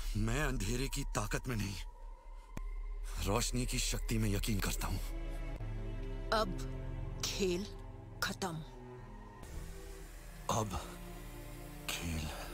मैं अंधेरे की ताकत में नहीं, रोशनी की शक्ति में यकीन करता हूं। अब खेल खत्म। अब खेल